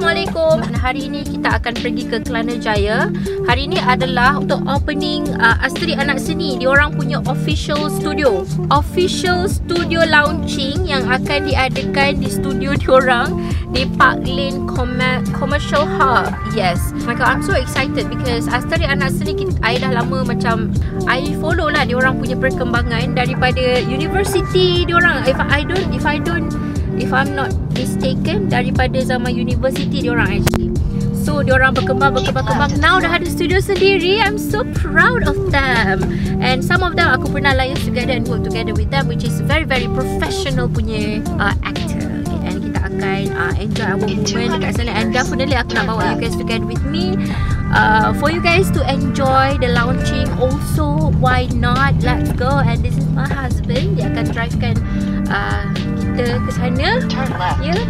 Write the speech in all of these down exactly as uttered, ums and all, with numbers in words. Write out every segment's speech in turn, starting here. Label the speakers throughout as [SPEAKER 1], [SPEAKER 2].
[SPEAKER 1] Assalamualaikum. Hari ini kita akan pergi ke Kelana Jaya. Hari ini adalah untuk opening uh, Asterik Anak Seni. Diorang punya official studio. Official studio launching yang akan diadakan di studio diorang di Park Lane Commercial Hub. Yes. My God, I'm so excited because Asterik Anak Seni kita, I dah lama macam I follow lah diorang punya perkembangan daripada university diorang. If I don't if I don't if I'm not mistaken, daripada zaman university diorang actually. So diorang berkembang berkembang berkembang. Now dah ada studio sendiri. I'm so proud of them. And some of them aku pernah liaise together and work together with them, which is very very professional punya uh, actor. Okay, and kita akan uh, enjoy our moment dekat sana. And definitely aku nak bawa you guys together with me. Uh, for you guys to enjoy the launching also, why not? Let's go. And this is my husband. Dia akan drivekan uh, kita ke sana. Ya. Yeah.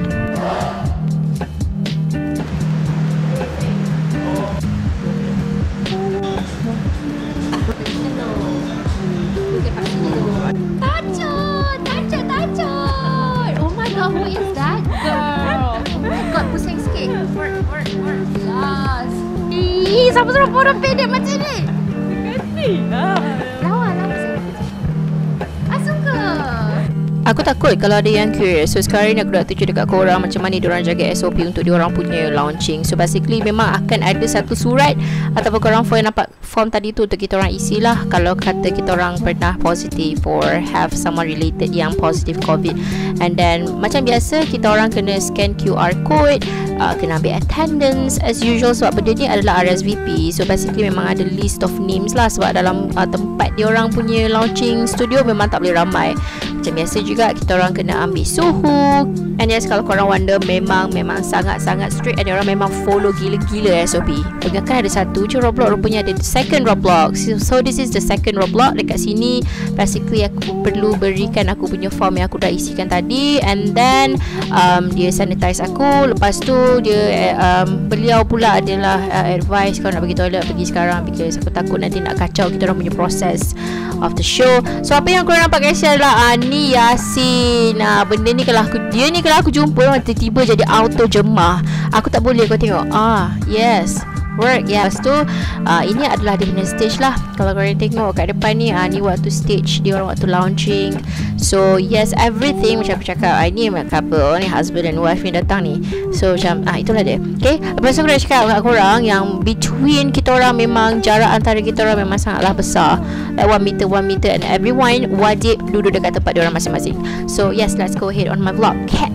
[SPEAKER 1] Tacut, tacut, tacut. Oh my God, who is that girl? Oh my God, pusing sikit. Work, work, work. Yes. Ih, siapa suruh bodoh pendek macam ni? Kasih lah. Lawa, lawa sikit. I suka. Aku takut kalau ada yang curious. So sekarang ni aku nak tunjuk dekat korang macam mana diorang jaga S O P untuk diorang punya launching. So basically memang akan ada satu surat ataupun korang form nampak form tadi tu untuk kita orang isi lah. Kalau kata kita orang pernah positif or have someone related yang positif COVID. And then macam biasa kita orang kena scan Q R code, uh, kena ambil attendance as usual sebab benda ni adalah R S V P. So basically memang ada list of names lah sebab dalam uh, tempat diorang punya launching studio memang tak boleh ramai. Macam biasa juga kita orang kena ambil suhu. And yes, kalau korang wonder, memang memang sangat-sangat strict. And orang memang follow gila-gila S O P. Kan ada satu je roadblock, rupanya ada second roadblock. So, so this is the second roadblock. Dekat sini basically aku perlu berikan aku punya form yang aku dah isikan tadi. And then um, dia sanitize aku. Lepas tu dia um, beliau pula adalah uh, advice kalau nak pergi toilet pergi sekarang, because aku takut nanti nak kacau kita orang punya proses of the show. So apa yang korang nampak guys adalah uh, ni Yasin. Nah, benda ni kalau aku dia ni kalau aku jumpa tiba-tiba jadi auto jemah. Aku tak boleh kau tengok. Ah, yes. Work. Yes, tu uh, ini adalah dia punya stage lah. Kalau korang tengok kat depan ni, uh, ni waktu stage dia orang waktu launching. So yes, everything macam aku cakap, uh, ni couple ni husband and wife ni datang ni. So macam ah uh, itulah dia. Okay, lepas tu aku nak cakap kat korang yang between kita orang memang jarak antara kita orang memang sangatlah besar, like one meter one meter, and everyone wajib duduk dekat tempat dia orang masing-masing. So yes, let's go ahead on my vlog. Okay.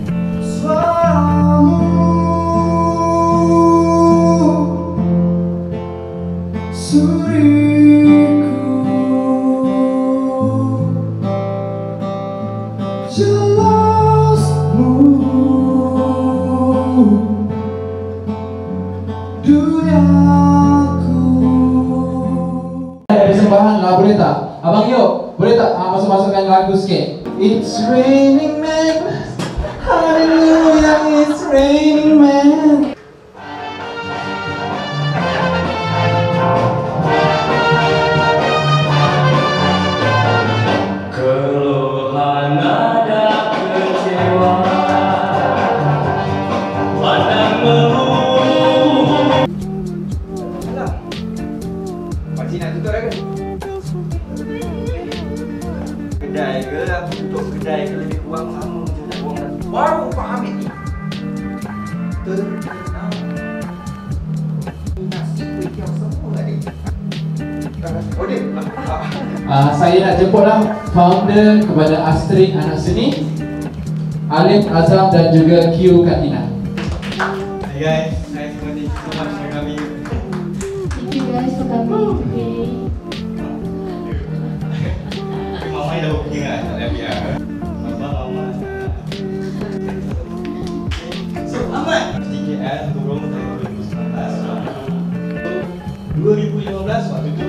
[SPEAKER 2] Persembahan lah, boleh tak? Abang Yo, boleh tak ah, masuk-masukkan lagu sikit? It's raining man, hallelujah, it's raining man.
[SPEAKER 3] Keluhan ada kecewa, pandang melulu. Alah, pakcik nak tutup dah ke? Kedai ke? Aku tutup kedai ke lebih kurang sama macam nak buang dah. Baru Pak Hamid ni terkenal nasi kuih tiaw semua tadi. Oh dia?
[SPEAKER 2] Uh, saya nak jemputlah founder kepada Asterik Anak Seni, Alim Azam dan juga Q Katina.
[SPEAKER 3] Hi guys, nice to meet you so much for coming.
[SPEAKER 1] Thank you guys for coming today.
[SPEAKER 3] Mama dah booking lah, tak ada biar. Mama, mama. So, Ahmad T K L turun tahun dua ribu sembilan belas. dua ribu lima belas waktu tu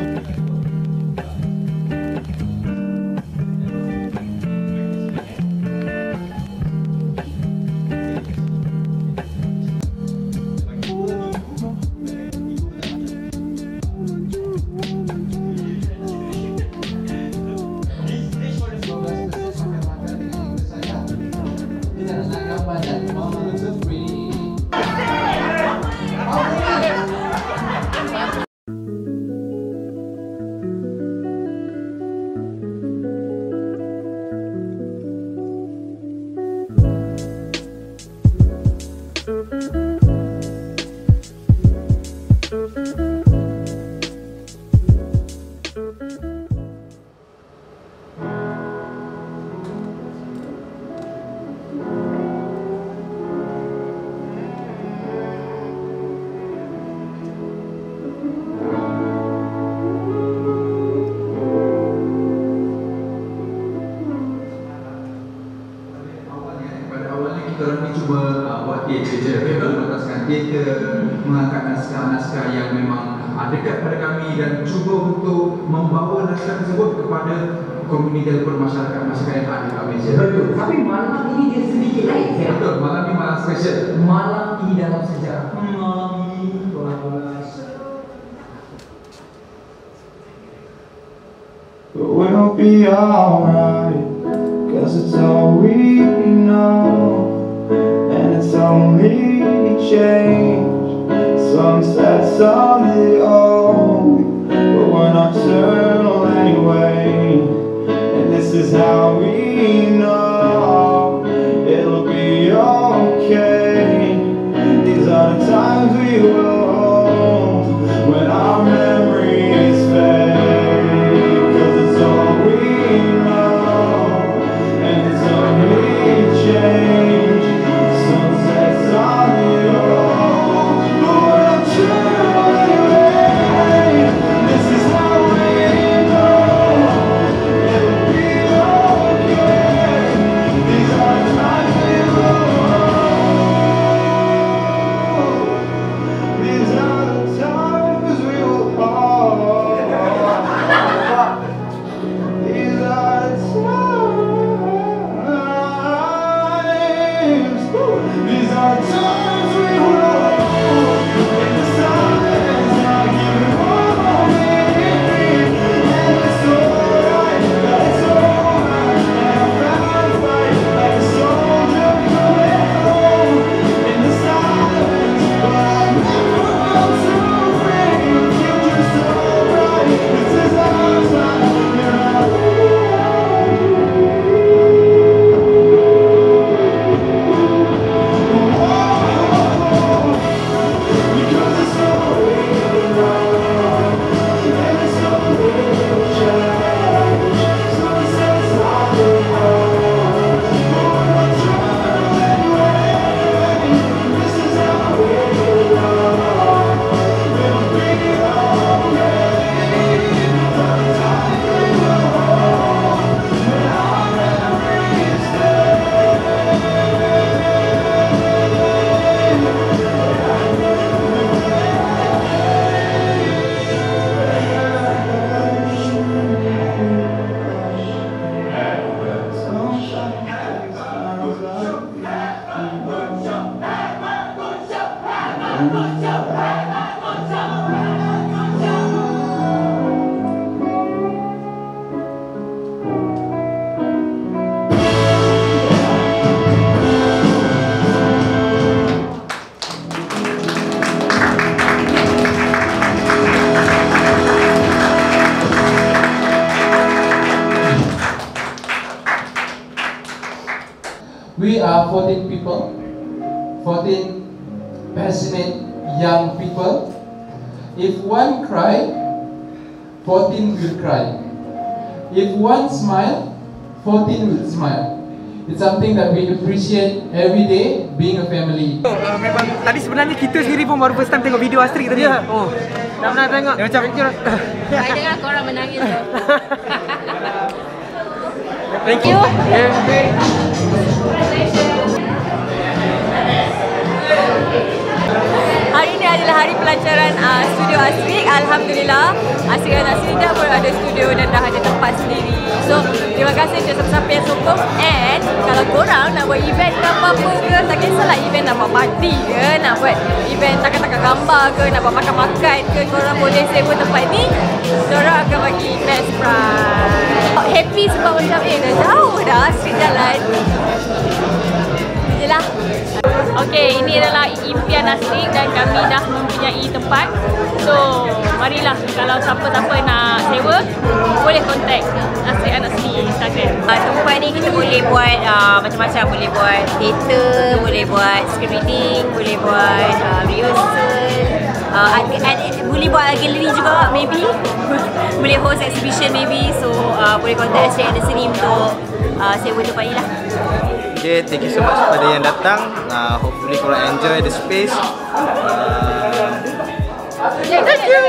[SPEAKER 2] Kita nak gambar dan mama looks so pretty.
[SPEAKER 4] kita mengangkat naskah-naskah yang memang dekat pada kami dan cuba untuk membawa naskah tersebut kepada komuniti ataupun masyarakat masyarakat yang ada kat Malaysia.
[SPEAKER 5] Betul. Tapi malam ini dia sedikit lain.
[SPEAKER 4] Betul. Malam ini malam special.
[SPEAKER 5] Malam ini dalam sejarah. Malam ini
[SPEAKER 3] But we'll be alright, cause it's all we know, and it's only change. Sunsets on the old, but we're nocturnal anyway, and this is how we know it'll be okay. These are the times we will hold when our memories fade.
[SPEAKER 2] We are fourteen people, fourteen passionate young people. If one cry, fourteen will cry. If one smile, fourteen will smile. It's something that we appreciate every day, being a family.
[SPEAKER 5] Oh, uh, memang tadi sebenarnya kita sendiri pun baru first time tengok video Asterik tadi. Ya. Oh, dah pernah tengok. Dia macam
[SPEAKER 1] Saya dengar korang menangis tu.
[SPEAKER 5] Thank you. Yeah.
[SPEAKER 6] Hari ini adalah hari pelancaran uh, studio Asterik. Alhamdulillah, Asterik Anak Seni dah berada studio dan dah ada tempat sendiri. So, terima kasih kepada siapa-siapa yang sokong. And kalau korang nak buat event ke apa-apa ke, tak kisahlah event nak buat party ke, nak buat event takkan-takkan gambar ke, nak buat makan-makan ke, korang boleh sewa tempat ni. Korang akan bagi best price. Happy sebab macam eh dah jauh dah Asterik jalan. Itulah. Okey, ini adalah impian Asterik dan kami dah mempunyai tempat. So, marilah kalau siapa-siapa nak sewa, boleh contact Asterik Anak Seni Instagram.
[SPEAKER 7] Uh, tempat ni kita boleh buat uh, macam-macam, boleh buat theater, boleh buat script reading, boleh buat uh, rehearsal, uh, and, and, boleh buat gallery juga maybe. Boleh host exhibition maybe. So, uh, boleh contact Asterik Anak Seni untuk uh, sewa tempat ni lah.
[SPEAKER 8] Okay, thank you so much kepada yang datang. Uh, hopefully korang enjoy the space. Uh,
[SPEAKER 6] Thank you.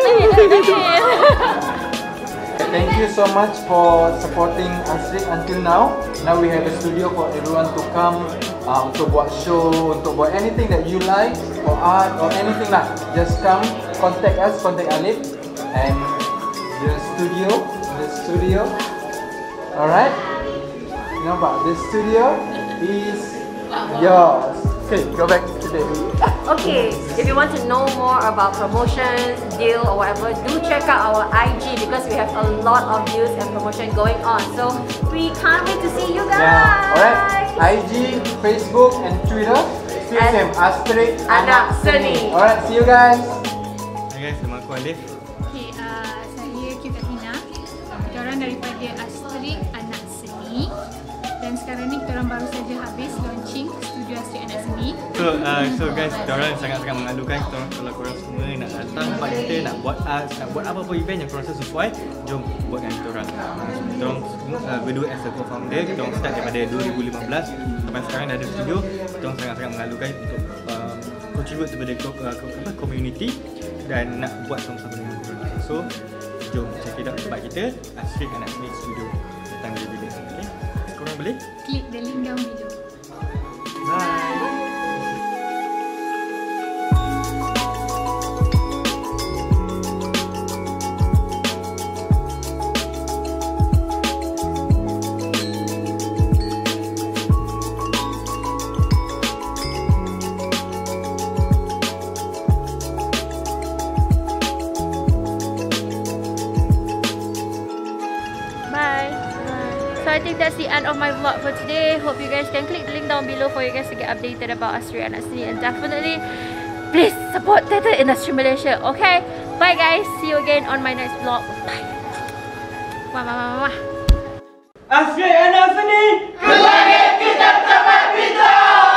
[SPEAKER 2] Thank you so much for supporting Asterik until now. Now we have a studio for everyone to come uh, untuk buat show, untuk buat anything that you like. or art or anything lah, just come contact us, contact Alif and the studio, the studio. Alright? Nampak? The studio is yours. Okay, go back to the
[SPEAKER 6] Okay, if you want to know more about promotions, deal or whatever, do check out our I G because we have a lot of deals and promotion going on. So we can't wait to see you guys.
[SPEAKER 2] Yeah, alright. I G, Facebook and Twitter still same. Asterik Anak Seni. Alright, see you guys.
[SPEAKER 3] Hai guys, nama aku Alif.
[SPEAKER 1] Okay, uh, saya Kelana Jaya. Korang daripada Asterik Anak Seni. Dan sekarang ni korang baru saja habis launching studio Asterik Anak Seni.
[SPEAKER 3] So, uh, so guys, korang sangat-sangat mengalukan korang, kalau korang semua nak datang tempat kita, nak buat art, nak buat apa-apa event yang korang rasa sesuai, jom buat dengan kita orang. Kita orang uh, berdua as a co-founder, kita orang start daripada dua ribu lima belas sampai sekarang dah ada studio. Kita orang sangat-sangat mengalukan untuk uh, contribute kepada uh, community dan nak buat sama-sama dengan korang. So, jom check it out tempat kita, Asterik Anak Seni Studio. Datang bila-bila. Okay? Korang boleh?
[SPEAKER 1] Klik the link down below.
[SPEAKER 3] Bye!
[SPEAKER 6] So I think that's the end of my vlog for today. Hope you guys can click the link down below for you guys to get updated about Asterik Anak Seni, and definitely please support theatre industry Malaysia. Okay, bye guys. See you again on my next vlog. Bye. Wah wah wah wah.
[SPEAKER 5] Asterik Anak Seni.
[SPEAKER 2] Kelangit kita tempat bintang.